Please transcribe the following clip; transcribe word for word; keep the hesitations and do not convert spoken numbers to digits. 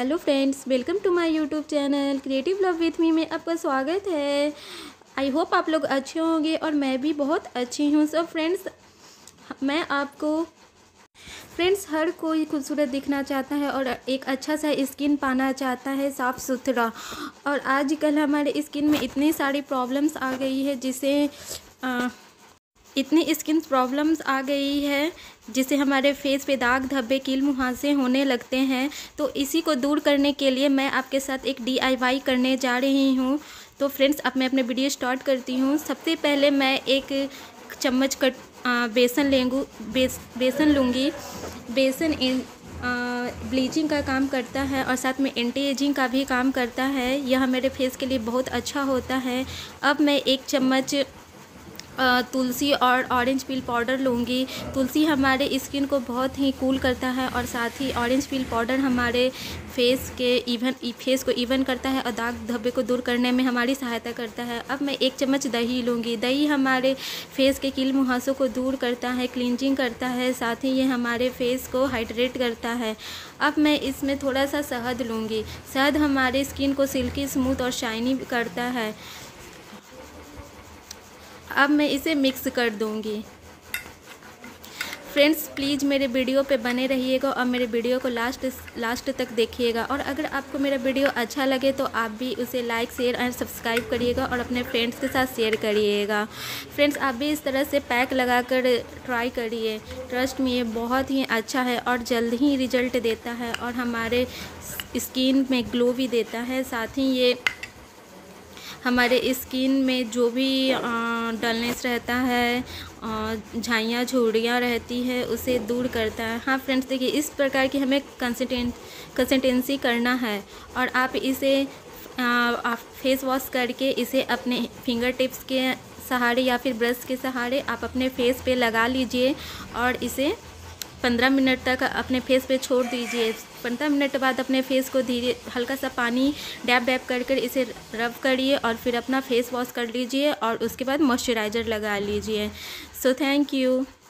Hello friends, welcome to my YouTube channel creative love with me में आपका स्वागत है। आई होप आप लोग अच्छे होंगे और मैं भी बहुत अच्छी हूँ। सो फ्रेंड्स, मैं आपको फ्रेंड्स हर कोई खूबसूरत दिखना चाहता है और एक अच्छा सा स्किन पाना चाहता है, साफ़ सुथरा। और आजकल हमारे स्किन में इतनी सारी प्रॉब्लम्स आ गई है जिसे आ, इतनी स्किन प्रॉब्लम्स आ गई है जिससे हमारे फेस पे दाग धब्बे कील मुहासे होने लगते हैं। तो इसी को दूर करने के लिए मैं आपके साथ एक डी आई वाई करने जा रही हूँ। तो फ्रेंड्स, अब मैं अपने वीडियो स्टार्ट करती हूँ। सबसे पहले मैं एक चम्मच कट बेसन लेंगू बेस बेसन लूँगी। बेसन इन ब्लीचिंग का काम करता है और साथ में एंटी एजिंग का भी काम करता है। यह मेरे फेस के लिए बहुत अच्छा होता है। अब मैं एक चम्मच तुलसी और ऑरेंज पील पाउडर लूँगी। तुलसी हमारे स्किन को बहुत ही कूल करता है और साथ ही ऑरेंज पील पाउडर हमारे फेस के इवन फेस को इवन करता है और दाग धब्बे को दूर करने में हमारी सहायता करता है। अब मैं एक चम्मच दही लूँगी। दही हमारे फेस के कील मुहासों को दूर करता है, क्लींजिंग करता है, साथ ही ये हमारे फेस को हाइड्रेट करता है। अब मैं इसमें थोड़ा सा शहद लूँगी। शहद हमारे स्किन को सिल्की, स्मूथ और शाइनी करता है। अब मैं इसे मिक्स कर दूंगी। फ्रेंड्स, प्लीज़ मेरे वीडियो पे बने रहिएगा और मेरे वीडियो को लास्ट लास्ट तक देखिएगा। और अगर आपको मेरा वीडियो अच्छा लगे तो आप भी उसे लाइक, शेयर एंड सब्सक्राइब करिएगा और अपने फ्रेंड्स के साथ शेयर करिएगा। फ्रेंड्स, आप भी इस तरह से पैक लगाकर ट्राई करिए। ट्रस्ट में ये बहुत ही अच्छा है और जल्द ही रिजल्ट देता है और हमारे स्किन में ग्लो भी देता है। साथ ही ये हमारे स्किन में जो भी डलनेस रहता है, झाइयाँ झुर्रियाँ रहती है, उसे दूर करता है। हाँ फ्रेंड्स, देखिए इस प्रकार की हमें कंसिस्टेंट कंसिस्टेंसी करना है और आप इसे आप फेस वॉश करके इसे अपने फिंगर टिप्स के सहारे या फिर ब्रश के सहारे आप अपने फेस पे लगा लीजिए और इसे पंद्रह मिनट तक अपने फेस पे छोड़ दीजिए। पंद्रह मिनट बाद अपने फेस को धीरे हल्का सा पानी डैब डैब कर कर इसे रब करिए और फिर अपना फेस वॉश कर लीजिए और उसके बाद मॉइस्चराइज़र लगा लीजिए। So thank you.